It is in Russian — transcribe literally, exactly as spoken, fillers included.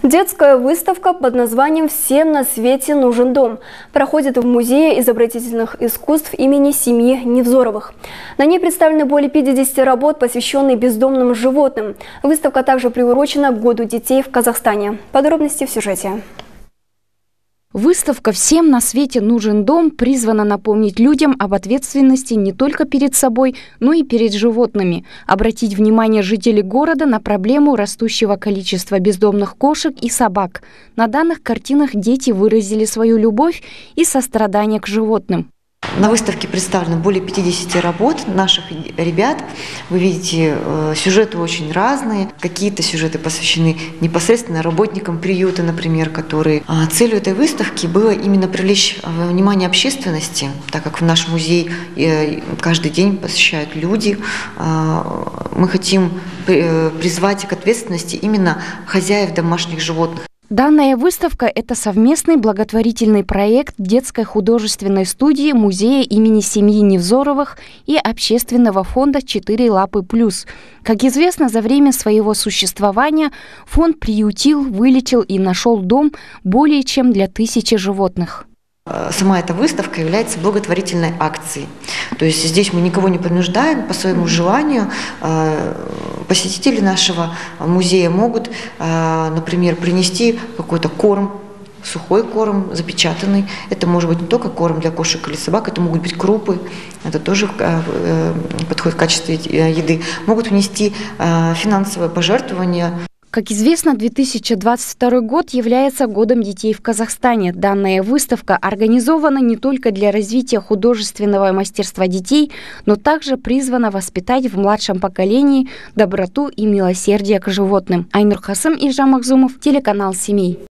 Детская выставка под названием «Всем на свете нужен дом» проходит в Музее изобразительных искусств имени семьи Невзоровых. На ней представлены более пятидесяти работ, посвященных бездомным животным. Выставка также приурочена к Году детей в Казахстане. Подробности в сюжете. Выставка «Всем на свете нужен дом» призвана напомнить людям об ответственности не только перед собой, но и перед животными, обратить внимание жителей города на проблему растущего количества бездомных кошек и собак. На данных картинах дети выразили свою любовь и сострадание к животным. На выставке представлено более пятидесяти работ наших ребят. Вы видите, сюжеты очень разные. Какие-то сюжеты посвящены непосредственно работникам приюта, например, которые... Целью этой выставки было именно привлечь внимание общественности, так как в наш музей каждый день посещают люди. Мы хотим призвать к ответственности именно хозяев домашних животных. Данная выставка – это совместный благотворительный проект детской художественной студии Музея имени семьи Невзоровых и общественного фонда «Четыре лапы плюс». Как известно, за время своего существования фонд приютил, вылечил и нашел дом более чем для тысячи животных. Сама эта выставка является благотворительной акцией. То есть здесь мы никого не принуждаем по своему желанию. Посетители нашего музея могут, например, принести какой-то корм, сухой корм, запечатанный. Это может быть не только корм для кошек или собак, это могут быть крупы, это тоже подходит в качестве еды. Могут внести финансовое пожертвование. Как известно, две тысячи двадцать второй год является Годом детей в Казахстане. Данная выставка организована не только для развития художественного мастерства детей, но также призвана воспитать в младшем поколении доброту и милосердие к животным. Айнур Хасым, Ильжан Махзумов, телеканал «Семей».